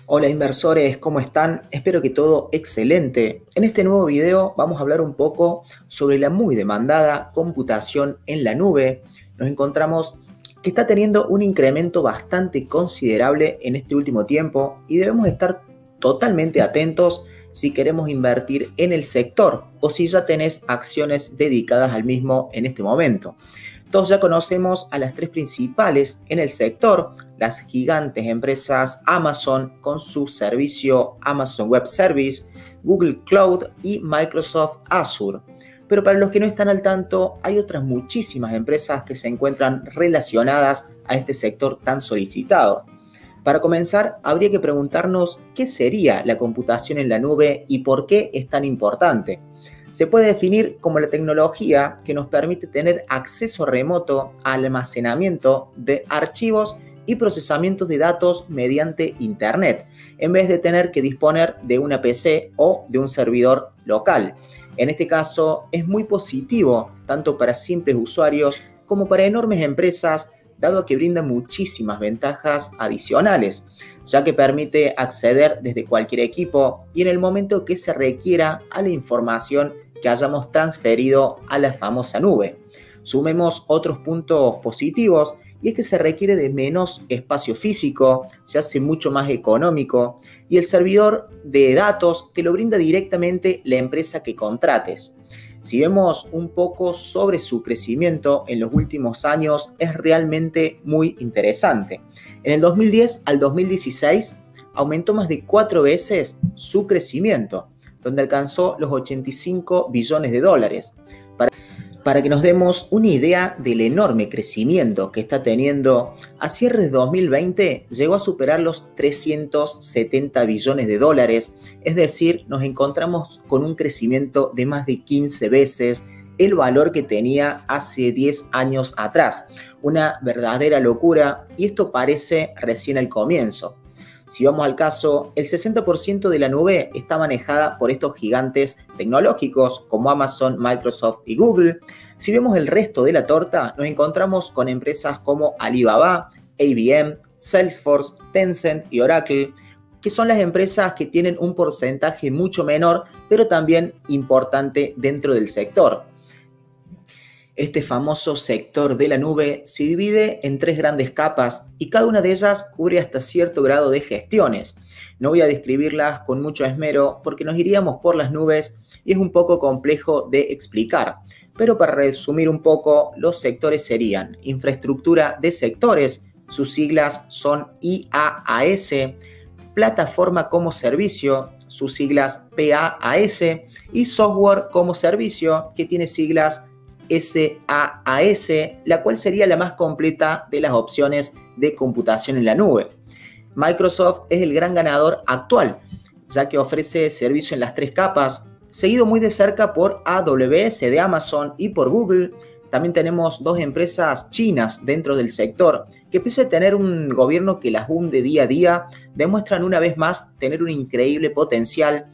Hola inversores, ¿cómo están? Espero que todo excelente. En este nuevo video vamos a hablar un poco sobre la muy demandada computación en la nube. Nos encontramos que está teniendo un incremento bastante considerable en este último tiempo y debemos estar totalmente atentos si queremos invertir en el sector o si ya tenés acciones dedicadas al mismo en este momento. Todos ya conocemos a las tres principales en el sector, las gigantes empresas Amazon con su servicio Amazon Web Service, Google Cloud y Microsoft Azure. Pero para los que no están al tanto, hay otras muchísimas empresas que se encuentran relacionadas a este sector tan solicitado. Para comenzar, habría que preguntarnos qué sería la computación en la nube y por qué es tan importante. Se puede definir como la tecnología que nos permite tener acceso remoto al almacenamiento de archivos y procesamiento de datos mediante Internet, en vez de tener que disponer de una PC o de un servidor local. En este caso, es muy positivo tanto para simples usuarios como para enormes empresas, dado que brinda muchísimas ventajas adicionales, ya que permite acceder desde cualquier equipo y en el momento que se requiera a la información que hayamos transferido a la famosa nube. Sumemos otros puntos positivos y es que se requiere de menos espacio físico, se hace mucho más económico y el servidor de datos te lo brinda directamente la empresa que contrates. Si vemos un poco sobre su crecimiento en los últimos años, es realmente muy interesante. En el 2010 al 2016 aumentó más de 4 veces su crecimiento, donde alcanzó los 85 billones de dólares. Para que nos demos una idea del enorme crecimiento que está teniendo, a cierres de 2020 llegó a superar los 370 billones de dólares, es decir, nos encontramos con un crecimiento de más de 15 veces el valor que tenía hace 10 años atrás. Una verdadera locura y esto parece recién el comienzo. Si vamos al caso, el 60% de la nube está manejada por estos gigantes tecnológicos como Amazon, Microsoft y Google. Si vemos el resto de la torta, nos encontramos con empresas como Alibaba, IBM, Salesforce, Tencent y Oracle, que son las empresas que tienen un porcentaje mucho menor, pero también importante dentro del sector. Este famoso sector de la nube se divide en 3 grandes capas y cada una de ellas cubre hasta cierto grado de gestiones. No voy a describirlas con mucho esmero porque nos iríamos por las nubes y es un poco complejo de explicar. Pero para resumir un poco, los sectores serían infraestructura de sectores, sus siglas son IaaS, plataforma como servicio, sus siglas PaaS, y software como servicio, que tiene siglas SaaS, la cual sería la más completa de las opciones de computación en la nube. Microsoft es el gran ganador actual, ya que ofrece servicio en las 3 capas, seguido muy de cerca por AWS de Amazon y por Google. También tenemos 2 empresas chinas dentro del sector, que pese a tener un gobierno que las hunde día a día, demuestran una vez más tener un increíble potencial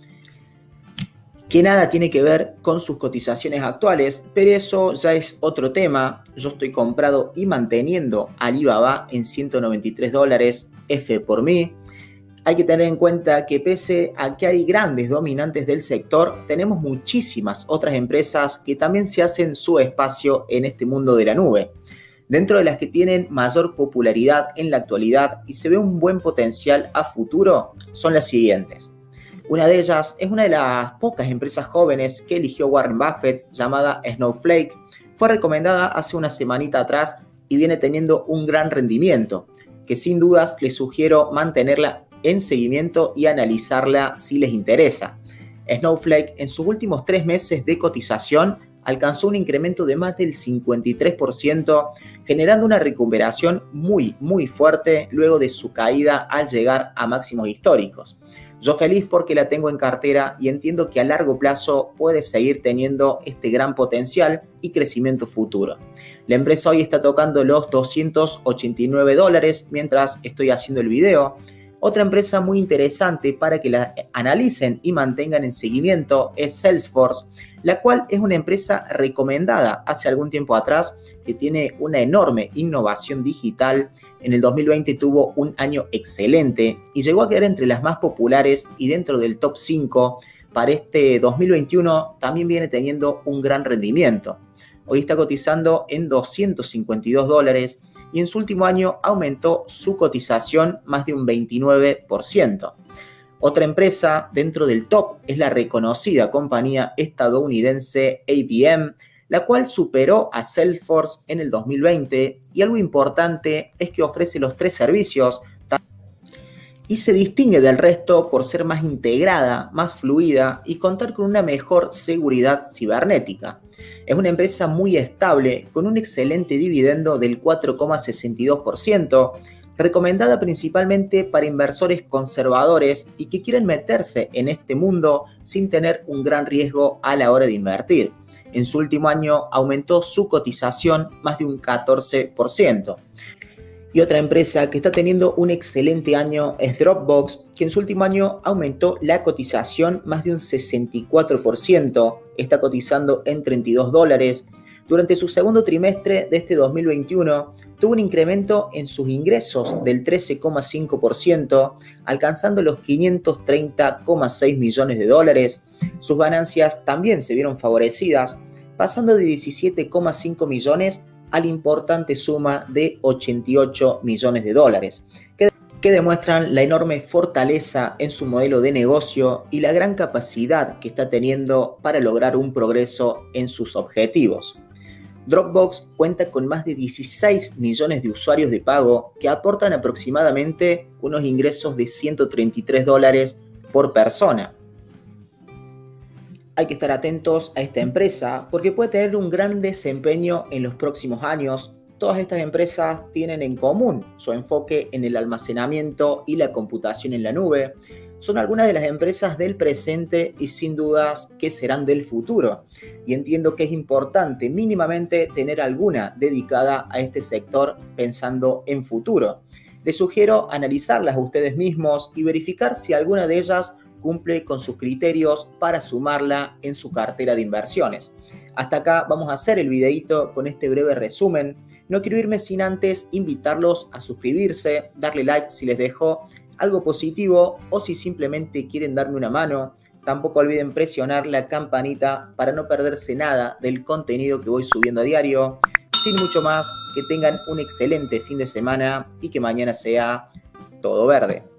que nada tiene que ver con sus cotizaciones actuales, pero eso ya es otro tema. Yo estoy comprado y manteniendo Alibaba en 193 dólares, F por mí. Hay que tener en cuenta que pese a que hay grandes dominantes del sector, tenemos muchísimas otras empresas que también se hacen su espacio en este mundo de la nube. Dentro de las que tienen mayor popularidad en la actualidad y se ve un buen potencial a futuro son las siguientes. Una de ellas es una de las pocas empresas jóvenes que eligió Warren Buffett, llamada Snowflake. Fue recomendada hace una semanita atrás y viene teniendo un gran rendimiento, que sin dudas les sugiero mantenerla en seguimiento y analizarla si les interesa. Snowflake en sus últimos 3 meses de cotización alcanzó un incremento de más del 53%, generando una recuperación muy fuerte luego de su caída al llegar a máximos históricos. Yo feliz porque la tengo en cartera y entiendo que a largo plazo puede seguir teniendo este gran potencial y crecimiento futuro. La empresa hoy está tocando los 289 dólares mientras estoy haciendo el video. Otra empresa muy interesante para que la analicen y mantengan en seguimiento es Salesforce, la cual es una empresa recomendada hace algún tiempo atrás que tiene una enorme innovación digital. En el 2020 tuvo un año excelente y llegó a quedar entre las más populares y dentro del top 5. Para este 2021 también viene teniendo un gran rendimiento. Hoy está cotizando en $252 y en su último año aumentó su cotización más de un 29%. Otra empresa dentro del top es la reconocida compañía estadounidense IBM, la cual superó a Salesforce en el 2020 y algo importante es que ofrece los 3 servicios y se distingue del resto por ser más integrada, más fluida y contar con una mejor seguridad cibernética. Es una empresa muy estable, con un excelente dividendo del 4,62%, recomendada principalmente para inversores conservadores y que quieren meterse en este mundo sin tener un gran riesgo a la hora de invertir. En su último año aumentó su cotización más de un 14%. Y otra empresa que está teniendo un excelente año es Dropbox, que en su último año aumentó la cotización más de un 64%, está cotizando en $32. Durante su segundo trimestre de este 2021, tuvo un incremento en sus ingresos del 13,5%, alcanzando los $530,6 millones. Sus ganancias también se vieron favorecidas, pasando de 17,5 millones a la importante suma de $88 millones, que demuestran la enorme fortaleza en su modelo de negocio y la gran capacidad que está teniendo para lograr un progreso en sus objetivos. Dropbox cuenta con más de 16 millones de usuarios de pago que aportan aproximadamente unos ingresos de $133 por persona. Hay que estar atentos a esta empresa porque puede tener un gran desempeño en los próximos años. Todas estas empresas tienen en común su enfoque en el almacenamiento y la computación en la nube. Son algunas de las empresas del presente y sin dudas que serán del futuro. Y entiendo que es importante mínimamente tener alguna dedicada a este sector pensando en futuro. Les sugiero analizarlas ustedes mismos y verificar si alguna de ellas cumple con sus criterios para sumarla en su cartera de inversiones. Hasta acá vamos a hacer el videito con este breve resumen. No quiero irme sin antes invitarlos a suscribirse, darle like si les dejó algo positivo o si simplemente quieren darme una mano. Tampoco olviden presionar la campanita para no perderse nada del contenido que voy subiendo a diario. Sin mucho más, que tengan un excelente fin de semana y que mañana sea todo verde.